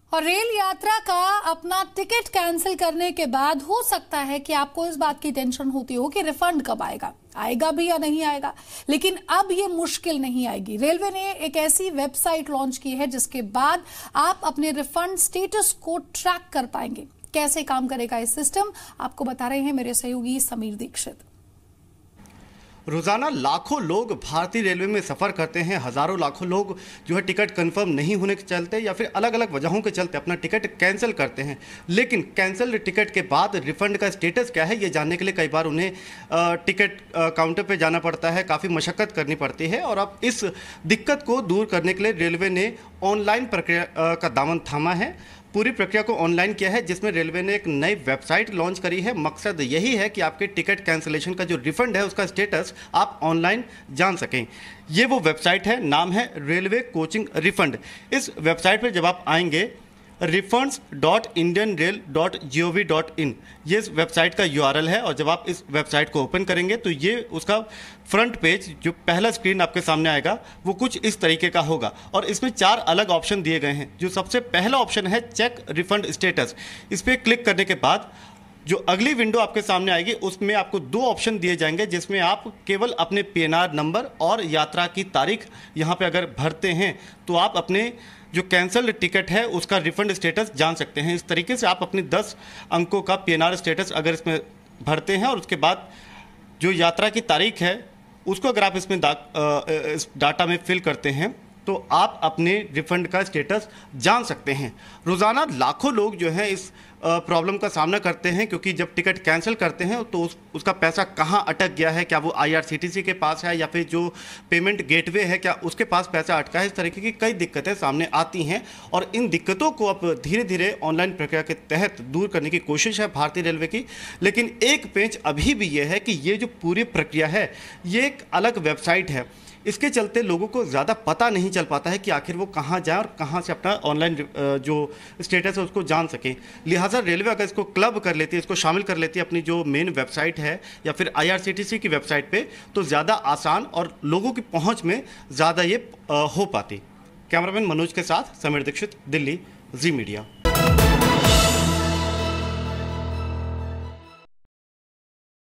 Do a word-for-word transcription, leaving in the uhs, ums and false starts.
और रेल यात्रा का अपना टिकट कैंसिल करने के बाद हो सकता है कि आपको इस बात की टेंशन होती हो कि रिफंड कब आएगा, आएगा भी या नहीं आएगा। लेकिन अब ये मुश्किल नहीं आएगी। रेलवे ने एक ऐसी वेबसाइट लॉन्च की है जिसके बाद आप अपने रिफंड स्टेटस को ट्रैक कर पाएंगे। कैसे काम करेगा ये सिस्टम, आपको बता रहे हैं मेरे सहयोगी समीर दीक्षित। रोजाना लाखों लोग भारतीय रेलवे में सफ़र करते हैं। हज़ारों लाखों लोग जो है टिकट कंफर्म नहीं होने के चलते या फिर अलग अलग वजहों के चलते अपना टिकट कैंसिल करते हैं। लेकिन कैंसिल टिकट के बाद रिफंड का स्टेटस क्या है ये जानने के लिए कई बार उन्हें टिकट काउंटर पे जाना पड़ता है, काफ़ी मशक्क़त करनी पड़ती है। और अब इस दिक्कत को दूर करने के लिए रेलवे ने ऑनलाइन प्रक्रिया का दामन थामा है। पूरी प्रक्रिया को ऑनलाइन किया है, जिसमें रेलवे ने एक नई वेबसाइट लॉन्च करी है। मकसद यही है कि आपके टिकट कैंसिलेशन का जो रिफंड है उसका स्टेटस आप ऑनलाइन जान सकें। ये वो वेबसाइट है, नाम है रेलवे कोचिंग रिफंड। इस वेबसाइट पर जब आप आएंगे refunds dot Indian rail dot G O V dot in, ये इस वेबसाइट का यू आर एल है। और जब आप इस वेबसाइट को ओपन करेंगे तो ये उसका फ्रंट पेज, जो पहला स्क्रीन आपके सामने आएगा वो कुछ इस तरीके का होगा। और इसमें चार अलग ऑप्शन दिए गए हैं। जो सबसे पहला ऑप्शन है चेक रिफंड स्टेटस, इस पर क्लिक करने के बाद जो अगली विंडो आपके सामने आएगी उसमें आपको दो ऑप्शन दिए जाएंगे, जिसमें आप केवल अपने पी एन आर नंबर और यात्रा की तारीख यहाँ पे अगर भरते हैं तो आप अपने जो कैंसल टिकट है उसका रिफंड स्टेटस जान सकते हैं। इस तरीके से आप अपनी दस अंकों का पी एन आर स्टेटस अगर इसमें भरते हैं और उसके बाद जो यात्रा की तारीख है उसको अगर आप इसमें दा, इस डाटा में फिल करते हैं तो आप अपने रिफंड का स्टेटस जान सकते हैं। रोज़ाना लाखों लोग जो हैं इस प्रॉब्लम का सामना करते हैं, क्योंकि जब टिकट कैंसिल करते हैं तो उस, उसका पैसा कहाँ अटक गया है, क्या वो I R C T C के पास है या फिर जो पेमेंट गेटवे है क्या उसके पास पैसा अटका है। इस तरीके की कई दिक्कतें सामने आती हैं और इन दिक्कतों को अब धीरे धीरे ऑनलाइन प्रक्रिया के तहत दूर करने की कोशिश है भारतीय रेलवे की। लेकिन एक पेंच अभी भी ये है कि ये जो पूरी प्रक्रिया है ये एक अलग वेबसाइट है। इसके चलते लोगों को ज़्यादा पता नहीं चल पाता है कि आखिर वो कहाँ जाए और कहाँ से अपना ऑनलाइन जो स्टेटस है उसको जान सकें। लिहाजा रेलवे अगर इसको क्लब कर लेती है, इसको शामिल कर लेती है अपनी जो मेन वेबसाइट है या फिर I R C T C की वेबसाइट पे, तो ज़्यादा आसान और लोगों की पहुँच में ज़्यादा ये हो पाती। कैमरामैन मनोज के साथ समीर दीक्षित, दिल्ली, जी मीडिया।